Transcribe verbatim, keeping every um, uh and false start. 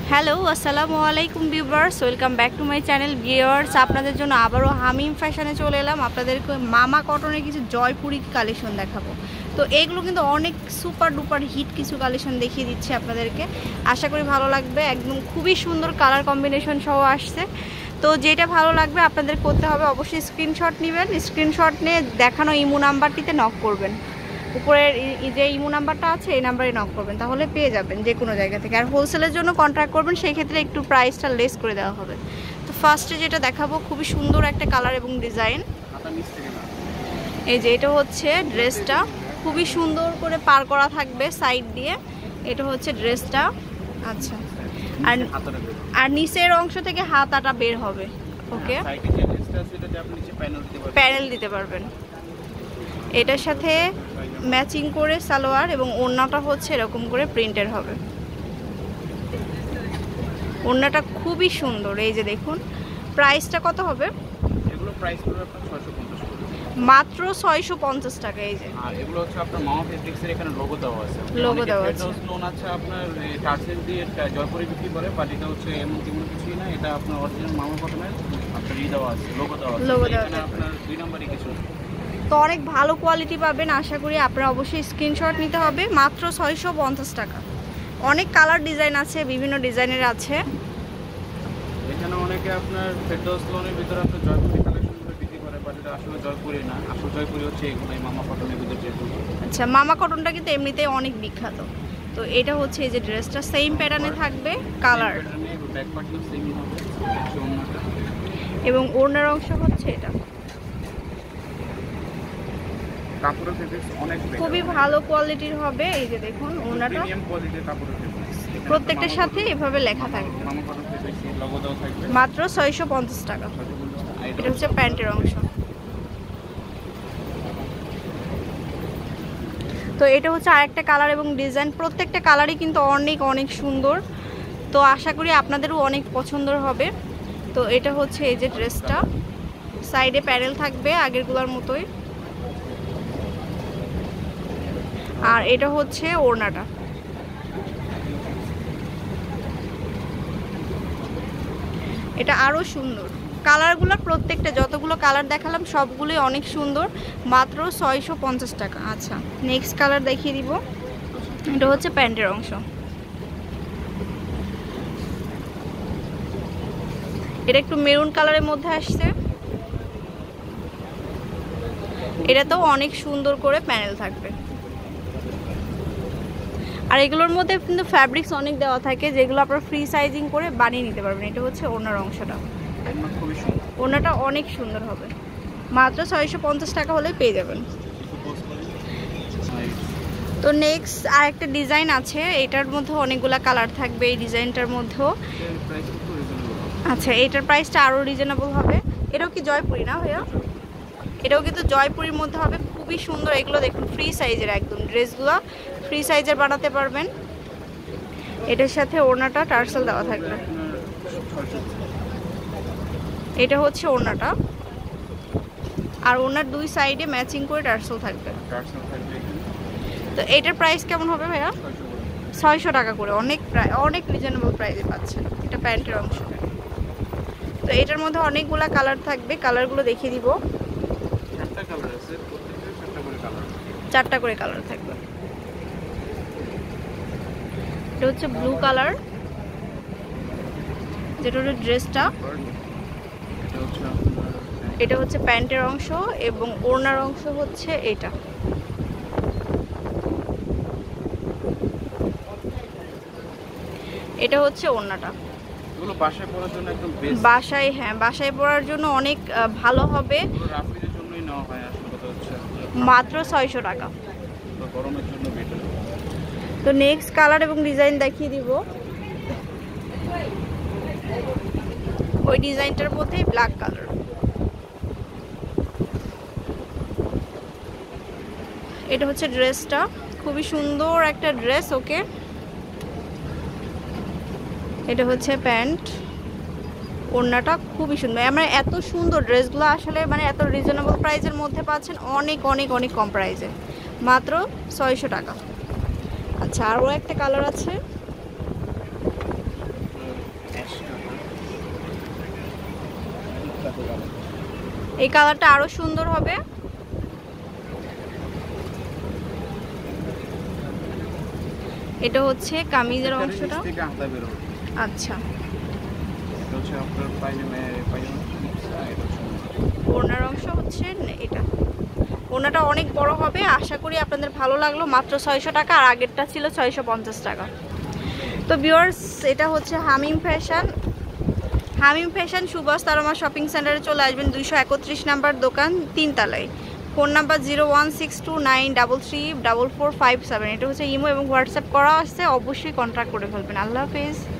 Hello আসসালামু আলাইকুম viewers, welcome back to my channel viewers. আপনাদের জন্য আবারও হামিম ফ্যাশনে চলে এলাম। আপনাদেরকে মামা কটনের কিছু জয়পুরি কালেকশন দেখাবো। তো এইগুলো কিন্তু অনেক সুপার ডুপার হিট কিছু কালেকশন দেখিয়ে দিচ্ছি আপনাদেরকে, আশা করি ভালো লাগবে। একদম খুবই সুন্দর কালার কম্বিনেশন সহ আসছে। তো যেটা ভালো লাগবে আপনাদের করতে হবে, অবশ্যই স্ক্রিনশট নেবেন। স্ক্রিনশট নিয়ে দেখানো ইমো নাম্বারটিতে নক করবেন। উপরের যে ইমো নাম্বারটা আছে এই নাম্বারে নক করবেন, তাহলে পেয়ে যাবেন যে কোনো জায়গা থেকে। আর হোলসেলের জন্য কন্ট্যাক্ট করবেন, সেই ক্ষেত্রে একটু প্রাইসটা লেস করে দেওয়া হবে। তো ফার্স্টে যেটা দেখাবো খুবই সুন্দর একটা কালার এবং ডিজাইন। এই যে এটা হচ্ছে ড্রেসটা, খুবই সুন্দর করে পার করা থাকবে সাইড দিয়ে। এটা হচ্ছে ড্রেসটা। আচ্ছা, আর আর নিচের অংশ থেকে হাতাটা বের হবে। ওকে, প্যানেল দিতে পারবেন। এটার সাথে ম্যাচিং করে সালোয়ার এবং ওড়নাটা হচ্ছে এরকম করে প্রিন্টের হবে। ওড়নাটা খুবই সুন্দর। এই যে দেখুন, প্রাইসটা কত হবে? এগুলো প্রাইস পড়বে আপনার ছয়শো পঞ্চাশ টাকা, মাত্র ছয়শো পঞ্চাশ টাকা। এই যে আর এগুলো হচ্ছে আপনার মামা ফেব্রিক্সের এখানে লোগো দেওয়া আছে। লোগো দেওয়া আছে। লোন আছে আপনার টার্সেল দিয়ে জয়পুরি বিক্রি করে, বাট এটা হচ্ছে এমন তেমন কিছুই না, এটা আপনার অরিজিনাল মামা কটনের আপনার ই দেওয়া আছে, লোগো দেওয়া আছে। লোগো দেওয়া আছে আপনার দুই নম্বরই কিছু। তো অনেক ভালো কোয়ালিটি পাবেন, আশা করি। আপনারা অবশ্যই স্ক্রিনশট নিতে হবে। মাত্র ছয়শো পঞ্চাশ টাকা। অনেক কালার ডিজাইন আছে, বিভিন্ন ডিজাইনের আছে। এখানে অনেকে আপনার ফেরদৌস লোনের ভিতরে আপনার জয়পুরি কালেকশনগুলো বিক্রি করে, বাট এটা আসলে জয়পুরি না, আসলে জয়পুরি হচ্ছে এগুলো মামা কটনের ভিতরে যেগুলো। আচ্ছা, মামা কটনটা কিন্তু এমনিতেই অনেক বিখ্যাত। তো এটা হচ্ছে এই যে ড্রেসটা সেম প্যাটার্নে থাকবে, কালার এবং ওড়নার অংশ হচ্ছে এটা। কাপড়ের ফেব্রিক্স অনেক খুবই ভালো কোয়ালিটির হবে। এই যে দেখুন ওড়নাটা, প্রিমিয়াম কোয়ালিটির কাপড়ের ফেব্রিক্স, প্রত্যেকটার সাথে এভাবে লেখা থাকবে। মামা কটন ফেব্রিক্স লোগো দেওয়া থাকবে, মাত্র ছয়শো পঞ্চাশ টাকা। এটা হচ্ছে প্যান্টের অংশ। তো এটা হচ্ছে আরেকটা কালার এবং ডিজাইন। প্রত্যেকটা কালারই কিন্তু অনেক অনেক সুন্দর। তো আশা করি আপনাদেরও অনেক পছন্দ হবে। তো এটা হচ্ছে এই যে ড্রেসটা, সাইডে প্যানেল থাকবে আগেরগুলোর মতোই। আর এটা হচ্ছে ওড়নাটা। এটা আরো সুন্দর। কালারগুলো প্রত্যেকটা, যতগুলো কালার দেখালাম সবগুলোই অনেক সুন্দর। মাত্র ছয়শো পঞ্চাশ টাকা। আচ্ছা, নেক্সট কালার দেখিয়ে দিব। এটা হচ্ছে প্যান্টের অংশ। এটা একটু মেরুন কালারের মধ্যে আসছে। এটাতেও অনেক সুন্দর করে প্যানেল থাকবে। আর এগুলোর মধ্যে কিন্তু ফ্যাব্রিক্স অনেক দেওয়া থাকে, যেগুলো আপনারা ফ্রি সাইজিং করে বানিয়ে নিতে পারবেন। এটা হচ্ছে ওড়নার অংশটা। ওড়নাটা অনেক সুন্দর হবে। মাত্র ছয়শো পঞ্চাশ টাকা হলে পেয়ে যাবেন। তো নেক্সট আরেকটা ডিজাইন আছে, এটার মধ্যে অনেকগুলা কালার থাকবে এই ডিজাইনটার মধ্যেও। আচ্ছা, এটার প্রাইসটা আরও রিজনেবল হবে। এটাও কি জয়পুরি না ভাইয়া? এটাও কিন্তু জয়পুরির মধ্যে হবে, খুবই সুন্দর। এগুলো দেখুন ফ্রি সাইজের, একদম ড্রেসগুলো ফ্রি সাইজের বানাতে পারবেন। এটার সাথে ওড়নাটা টার্সেল দেওয়া থাকবে। এটা হচ্ছে ওড়নাটা, আর ওড়নার দুই সাইডে ম্যাচিং করে টার্সেল থাকবে। তো এটার প্রাইস কেমন হবে ভাইয়া? ছয়শো টাকা করে। অনেক অনেক রিজনেবল প্রাইসে পাচ্ছেন। এটা প্যান্টের অংশ। তো এটার মধ্যে অনেকগুলা কালার থাকবে, কালারগুলো দেখিয়ে দিব। চারটা করে কালার থাকবে। এটা হচ্ছে ব্লু কালার, যেটা হচ্ছে ড্রেসটা। এটা হচ্ছে প্যান্টের অংশ এবং ওড়নার অংশ হচ্ছে এটা। এটা হচ্ছে ওড়নাটা। এগুলো বাসায় পরার জন্য একদম বেস্ট। বাসায়, হ্যাঁ, বাসায় পরার জন্য অনেক ভালো হবে। রাফিদের জন্যই নেওয়া হয় আসলে, কথা হচ্ছে মাত্র ছয়শো টাকা। তো গরমের জন্য বেটার। তো নেক্সট কালার এবং ডিজাইন দেখিয়ে দিব। ওই ডিজাইনটার মধ্যেই ব্ল্যাক কালার। এটা হচ্ছে ড্রেসটা, খুবই সুন্দর একটা ড্রেস। ওকে, এটা হচ্ছে প্যান্ট। ওড়নাটা খুবই সুন্দর। আমরা এত সুন্দর ড্রেসগুলো আসলে মানে এত রিজনেবল প্রাইসের মধ্যে পাচ্ছেন, অনেক অনেক অনেক কম প্রাইসে, মাত্র ছয়শো টাকা। আচ্ছা, আরও একটা কালার আছে, এই কালারটা আরো সুন্দর হবে। এটা হচ্ছে কামিজের অংশটা। আচ্ছা, এটা হচ্ছে আপনার পায়জামা পায়জামা এটা হচ্ছে ওড়নার অংশ হচ্ছে এটা। ওড়নাটা অনেক বড় হবে, আশা করি আপনাদের ভালো লাগলো। মাত্র ছয়শো টাকা, আর আগেরটা ছিল ছয়শো পঞ্চাশ টাকা। তো ভিউয়ার্স, এটা হচ্ছে Hamim fashion. Hamim fashion Subhash Tarma shopping সেন্টারে চলে আসবেন, দুইশো একত্রিশ নাম্বার দোকান, তিনতলায়। Phone number zero one six two nine double three double four five seven. এটা হচ্ছে ইমো এবং হোয়াটসঅ্যাপ করা আছে, অবশ্যই কন্ট্যাক্ট করে ফেলবেন। আল্লাহ হাফেজ।